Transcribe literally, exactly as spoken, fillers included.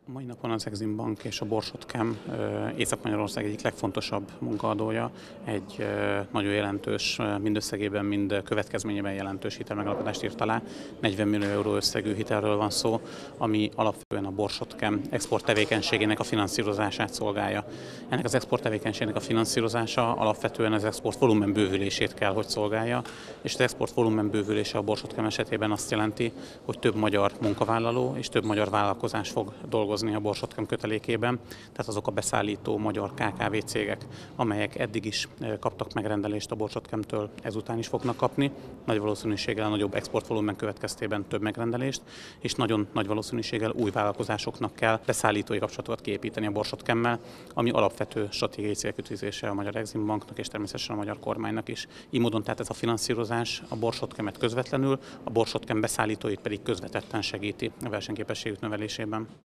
A mai napon az Eximbank és a Borsod-Chem Észak-Magyarország egyik legfontosabb munkaadója egy nagyon jelentős, mind összegében, mind következményében jelentős hitelmegállapodást írt alá. negyven millió euró összegű hitelről van szó, ami alapvetően a Borsod-Chem export tevékenységének a finanszírozását szolgálja. Ennek az export tevékenységnek a finanszírozása alapvetően az export volumen bővülését kell, hogy szolgálja, és az export volumen bővülése a Borsod-Chem esetében azt jelenti, hogy több magyar munkavállaló és több magyar vállalkozás fog dolgozni a Borsod-Chem kötelékében, tehát azok a beszállító magyar ká ká vé cégek, amelyek eddig is kaptak megrendelést a Borsod-Chemtől, ezután is fognak kapni, nagy valószínűséggel a nagyobb exportvolumen következtében több megrendelést, és nagyon nagy valószínűséggel új vállalkozásoknak kell beszállítói kapcsolatokat kiépíteni a Borsod-Chemmel, ami alapvető stratégiai célkitűzése a Magyar Eximbanknak és természetesen a magyar kormánynak is. Így módon tehát ez a finanszírozás a Borsod-Chemet közvetlenül, a Borsod-Chem beszállítóit pedig közvetetten segíti a versenyképességük növelésében.